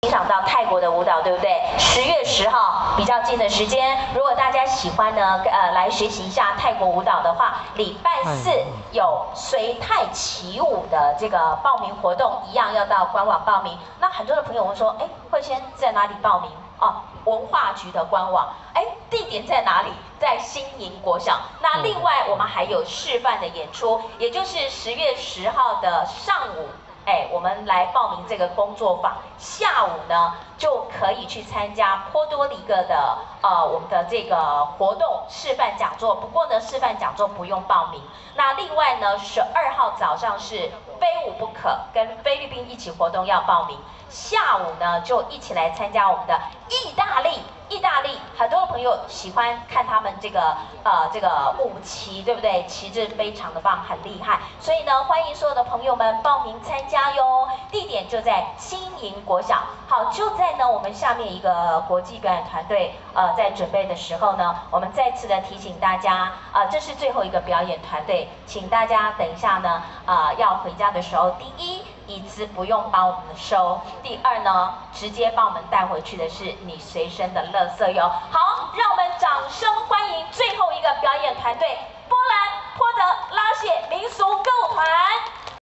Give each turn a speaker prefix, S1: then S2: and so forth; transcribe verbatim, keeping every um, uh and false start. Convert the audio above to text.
S1: 欣赏到泰国的舞蹈，对不对？十月十号比较近的时间，如果大家喜欢呢，呃，来学习一下泰国舞蹈的话，礼拜四有随泰起舞的这个报名活动，一样要到官网报名。那很多的朋友问说，哎，慧仙在哪里报名？哦，文化局的官网。哎，地点在哪里？在新营国小。那另外我们还有示范的演出，也就是十月十号的上午。 哎，我们来报名这个工作坊，下午呢就可以去参加波多黎各的呃我们的这个活动示范讲座。不过呢，示范讲座不用报名。那另外呢，十二号早上是非舞不可，跟菲律宾一起活动要报名。下午呢就一起来参加我们的意大利。 意大利很多的朋友喜欢看他们这个呃这个舞旗，对不对？旗帜非常的棒，很厉害。所以呢，欢迎所有的朋友们报名参加哟。地点就在新营国小。好，就在呢我们下面一个国际表演团队呃在准备的时候呢，我们再次的提醒大家啊、呃，这是最后一个表演团队，请大家等一下呢啊、呃、要回家的时候，第一。 椅子不用帮我们收。第二呢，直接帮我们带回去的是你随身的垃圾哟。好，让我们掌声欢迎最后一个表演团队